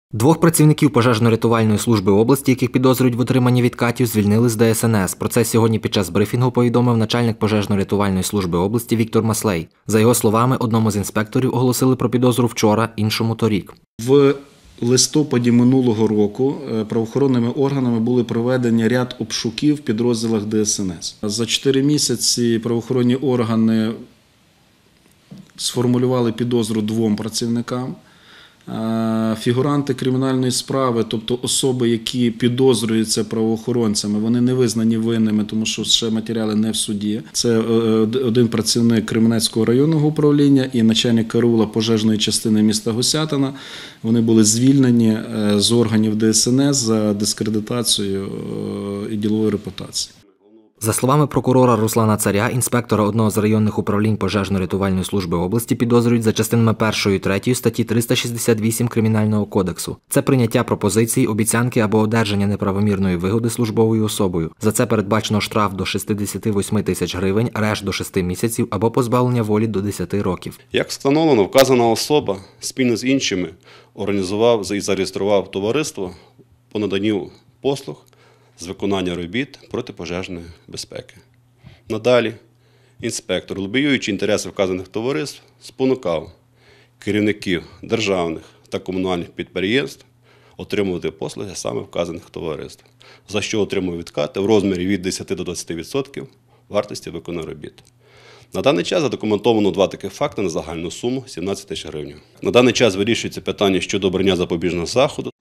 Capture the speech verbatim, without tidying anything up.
Двох працівників пожежно-рятувальної служби області, яких підозрюють в отриманні відкатів, звільнили з Де Ес Ен Ес. Про це сьогодні під час брифінгу повідомив начальник пожежно-рятувальної служби області Віктор Маслей. За його словами, одному з інспекторів оголосили про підозру вчора, іншому – торік. В листопаді минулого року правоохоронними органами були проведені ряд обшуків в підрозділах Де Ес Ен Ес. За чотири місяці правоохоронні органи сформулювали підозру двом працівникам. Фігуранти кримінальної справи, тобто особи, які підозрюються правоохоронцями, вони не визнані винними, тому що ще матеріали не в суді. Це один працівник Кременецького районного управління і начальник караула пожежної частини міста Гусятина. Вони були звільнені з органів Де Ес Ен Ес за дискредитацію і ділової репутації. За словами прокурора Руслана Царя, інспектора одного з районних управлінь пожежно-рятувальної служби області підозрюють за частинами першою і третьою статті триста шістдесят вісім Кримінального кодексу. Це прийняття пропозицій, обіцянки або одержання неправомірної вигоди службовою особою. За це передбачено штраф до шістдесят вісім тисяч гривень, арешт до шести місяців або позбавлення волі до десяти років. Як встановлено, вказана особа спільно з іншими організував і зареєстрував товариство по наданню послуг з виконання робіт протипожежної безпеки. Надалі інспектор, лобіюючи інтереси вказаних товариств, спонукав керівників державних та комунальних підприємств отримувати послуги саме вказаних товариств, за що отримує відкати в розмірі від десяти до двадцяти відсотків вартості виконаних робіт. На даний час задокументовано два таких факти на загальну суму сімнадцять тисяч гривень. На даний час вирішується питання щодо обрання запобіжного заходу